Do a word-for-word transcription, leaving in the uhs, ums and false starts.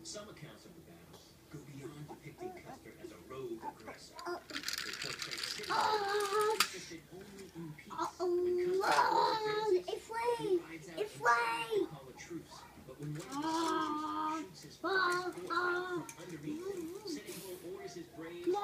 Some accounts of the battle go beyond depicting Custer as a rogue aggressor. They portray City interested only in peace. When Custer It's he rain. rides out It's and rain. call a truce. But when one of the soldiers shoots his first bullet out from underneath him, City Hall orders his braves